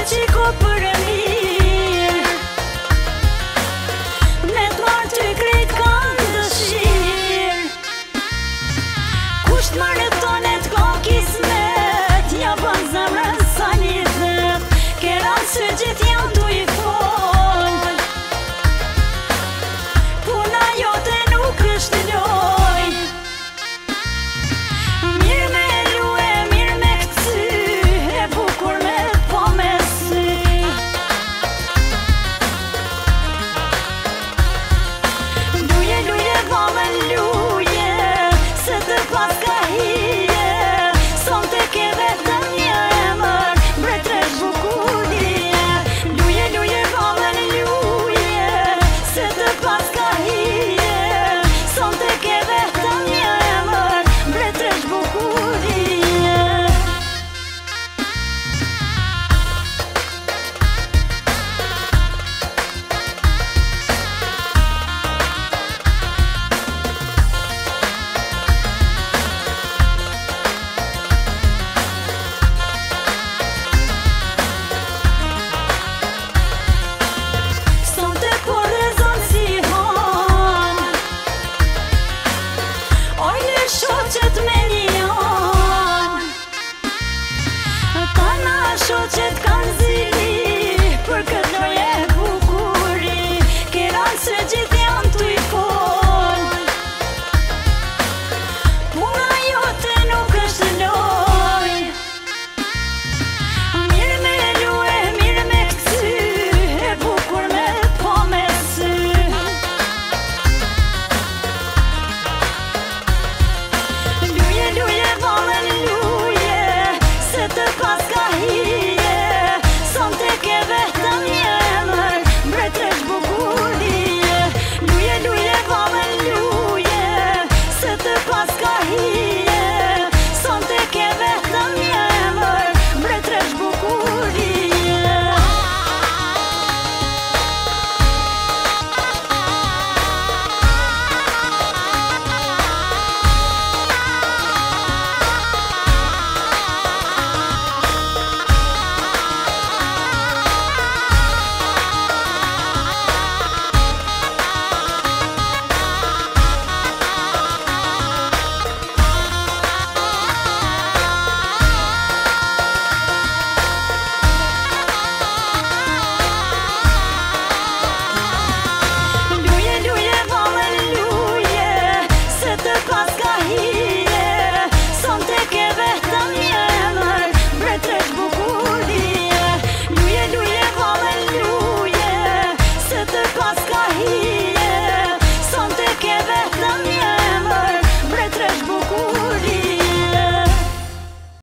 që ko për mirë, me t'marrë ty krejt kanë dëshirë. Kusht marrë tonet ko kismet, ja ban zemrën sa një thet, keran së gjithë jam du i fol, puna jote nuk është loj. Mirë me lue, mirë me këcy, e bukur me po me sy. Luje, luje, vallën luje, se të pas ka hi